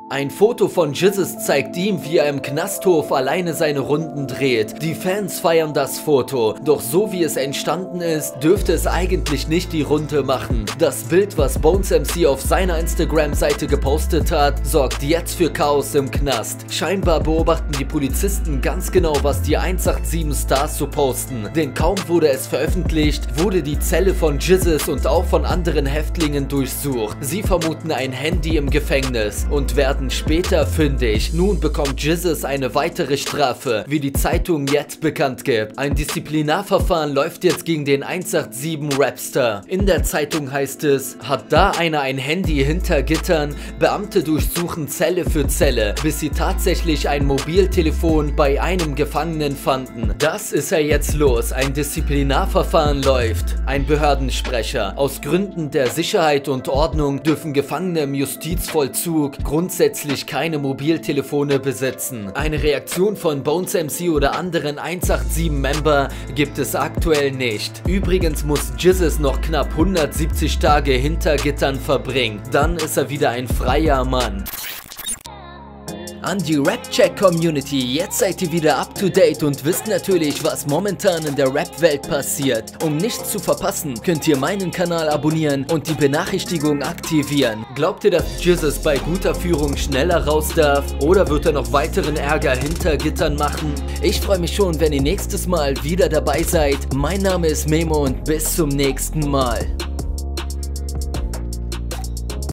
Ein Foto von Jesus zeigt ihm, wie er im Knasthof alleine seine Runden dreht. Die Fans feiern das Foto, doch so wie es entstanden ist, dürfte es eigentlich nicht die Runde machen. Das Bild, was Bones MC auf seiner Instagram-Seite gepostet hat, sorgt jetzt für Chaos im Knast. Scheinbar beobachten die Polizisten ganz genau, was die 187 Stars so posten. Denn kaum wurde es veröffentlicht, wurde die Zelle von Jesus und auch von anderen Häftlingen durchsucht. Sie vermuten ein Handy im Gefängnis und werden später fündig. Nun bekommt Jesus eine weitere Strafe, wie die Zeitung jetzt bekannt gibt. Ein Disziplinarverfahren läuft jetzt gegen den 187 Rapstar. In der Zeitung heißt es, hat da einer ein Handy hinter Gittern? Beamte durchsuchen Zelle für Zelle, bis sie tatsächlich ein Mobiltelefon bei einem Gefangenen fanden. Das ist ja jetzt los. Ein Disziplinarverfahren läuft. Ein Behördensprecher. Aus Gründen der Sicherheit und Ordnung dürfen Gefangene im Justizvollzug grundsätzlich keine Mobiltelefone besitzen. Eine Reaktion von Bones MC oder anderen 187-Member gibt es aktuell nicht. Übrigens muss Jesus noch knapp 170 Tage hinter Gittern verbringen. Dann ist er wieder ein freier Mann. An die Rap-Check-Community, jetzt seid ihr wieder up to date und wisst natürlich, was momentan in der Rap-Welt passiert. Um nichts zu verpassen, könnt ihr meinen Kanal abonnieren und die Benachrichtigung aktivieren. Glaubt ihr, dass Jesus bei guter Führung schneller raus darf oder wird er noch weiteren Ärger hinter Gittern machen? Ich freue mich schon, wenn ihr nächstes Mal wieder dabei seid. Mein Name ist Memo und bis zum nächsten Mal.